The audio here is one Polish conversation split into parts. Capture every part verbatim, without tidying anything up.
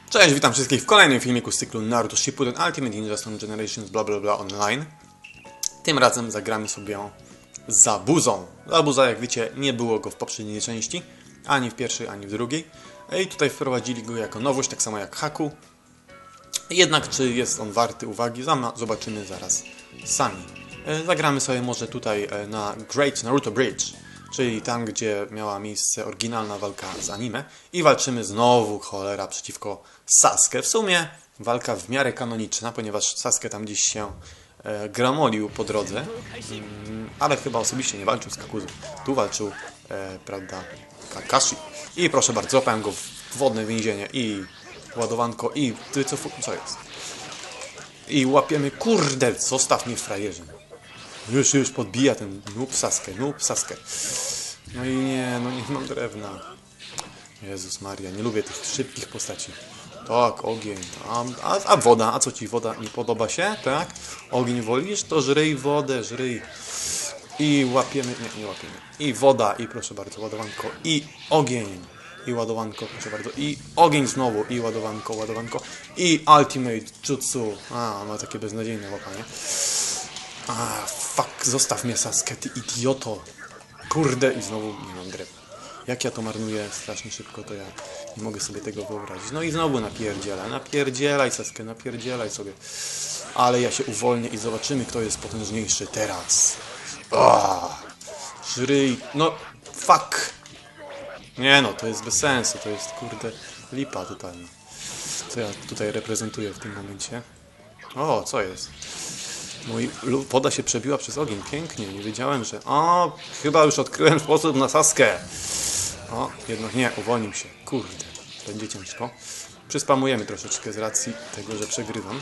Cześć, witam wszystkich w kolejnym filmiku z cyklu Naruto Shippuden Ultimate Ninja Storm Generations bla bla bla online. Tym razem zagramy sobie Zabuzą. Zabuza, jak wiecie, nie było go w poprzedniej części, ani w pierwszej, ani w drugiej. I tutaj wprowadzili go jako nowość, tak samo jak Haku. Jednak czy jest on warty uwagi, zobaczymy zaraz sami. Zagramy sobie może tutaj na Great Naruto Bridge, czyli tam, gdzie miała miejsce oryginalna walka z anime. I walczymy znowu, cholera, przeciwko Sasuke. W sumie walka w miarę kanoniczna, ponieważ Sasuke tam gdzieś się e, gramolił po drodze. Mm, ale chyba osobiście nie walczył z Kakuzą. Tu walczył, e, prawda, Kakashi. I proszę bardzo, złapałem go w wodne więzienie i ładowanko i ty co, co jest? I łapiemy, kurde, zostaw mnie, frajerze. Już, już podbija ten noob Sasuke, noob Sasuke. No i nie, no nie mam drewna. Jezus Maria, nie lubię tych szybkich postaci. Tak, ogień. A, a, a woda, a co ci woda nie podoba się? Tak? Ogień wolisz? To żryj wodę, żryj. I łapiemy, nie, nie łapiemy. I woda, i proszę bardzo, ładowanko. I ogień. I ładowanko, proszę bardzo. I ogień znowu. I ładowanko, ładowanko. I ultimate jutsu. A, ma takie beznadziejne łapanie. A, fuck, zostaw mnie, Sasuke, ty idioto. Kurde, i znowu nie mam drewna. Jak ja to marnuję strasznie szybko, to ja nie mogę sobie tego wyobrazić. No i znowu napierdzielaj, napierdzielaj, Sasuke, napierdzielaj sobie. Ale ja się uwolnię i zobaczymy, kto jest potężniejszy teraz. Ah, żryj, no, fuck. Nie no, to jest bez sensu, to jest, kurde, lipa totalna. Co ja tutaj reprezentuję w tym momencie? O, co jest? Mój woda się przebiła przez ogień. Pięknie. Nie wiedziałem, że... O, chyba już odkryłem sposób na Sasuke. O, jednak nie. Uwolnił się. Kurde. Będzie ciężko. Przyspamujemy troszeczkę z racji tego, że przegrywam.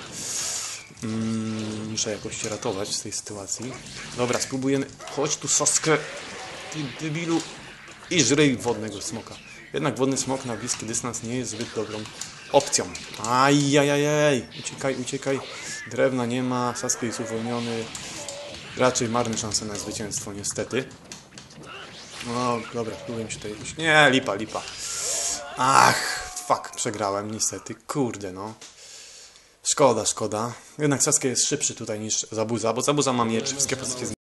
Mm, muszę jakoś się ratować z tej sytuacji. Dobra, spróbujemy. Chodź tu, Sasuke. Ty debilu. I żryj wodnego smoka. Jednak wodny smok na bliski dystans nie jest zbyt dobrą opcją. Ajajajaj. Uciekaj, uciekaj. Drewna nie ma. Sasuke jest uwolniony. Raczej marne szanse na zwycięstwo, niestety. No, dobra, spróbuję się tutaj... Nie, lipa, lipa. Ach, fuck, przegrałem, niestety. Kurde, no. Szkoda, szkoda. Jednak Sasuke jest szybszy tutaj niż Zabuza, bo Zabuza ma miecz. Wszystkie postacie